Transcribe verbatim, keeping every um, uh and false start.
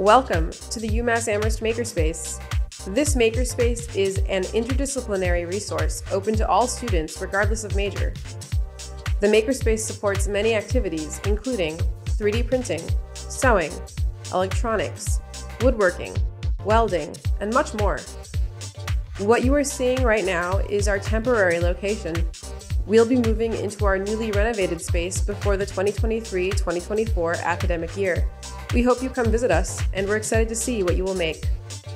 Welcome to the UMass Amherst Makerspace. This Makerspace is an interdisciplinary resource open to all students regardless of major. The Makerspace supports many activities including three D printing, sewing, electronics, woodworking, welding, and much more. What you are seeing right now is our temporary location. We'll be moving into our newly renovated space before the twenty twenty-three twenty twenty-four academic year. We hope you come visit us, and we're excited to see what you will make.